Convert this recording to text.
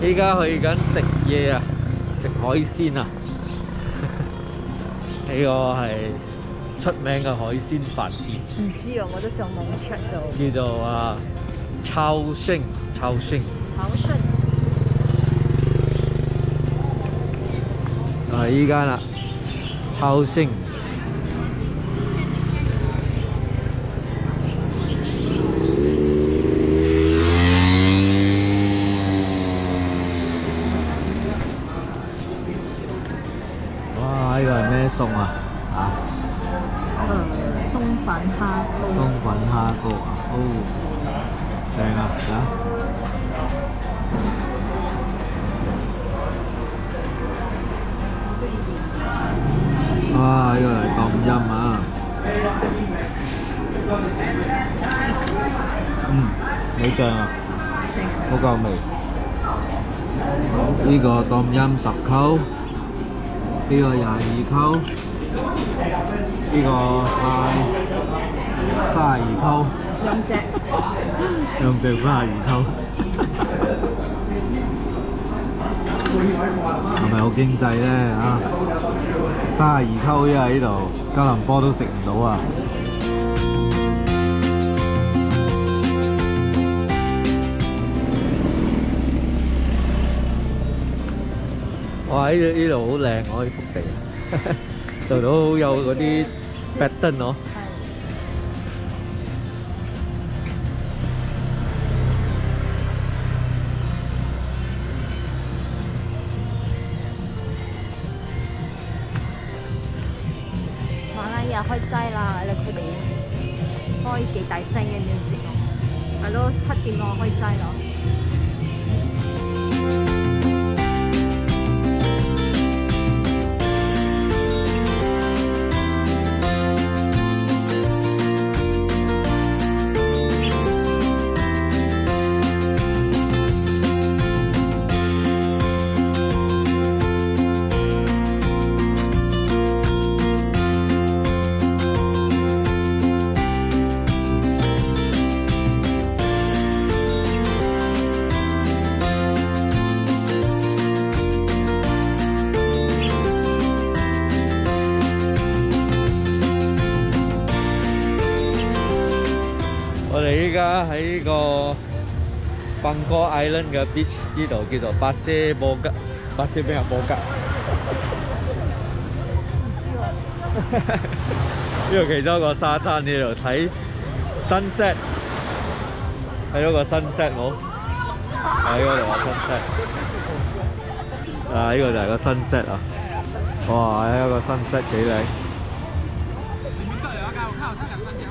依家去緊食嘢啊，食海鮮啊！呢個係出名嘅海鮮飯店。 唔知啊，我都上網 check 到。 叫做超星。依間啦，超星。哇！呢個係咩餸啊？ 冬粉蝦膏。 冬粉蝦膏啊！哦，正啊！哇！呢個係凍陰啊！好正啊！好夠味。呢個凍陰10溝，呢個22溝，呢個32溝，兩隻32溝，係咪好經濟咧啊？32溝因為呢度吉隆坡都食唔到啊！哇！呢度好靚，我呢幅地，做到好有嗰啲 pattern 咯。 馬來亞開齋啦，佢哋開幾大聲嘅 music 咯，係咯，7點我開齋咯。我哋依家喺呢個pangkor Island 嘅 beach 呢度叫做巴遮波吉，巴遮咩啊？波吉。呢度其中一個沙灘呢度睇 sunset， 睇到個 sunset 冇？喺嗰度啊 sunset。呢個就係個 sunset 啊！哇，呢個 sunset 幾靚。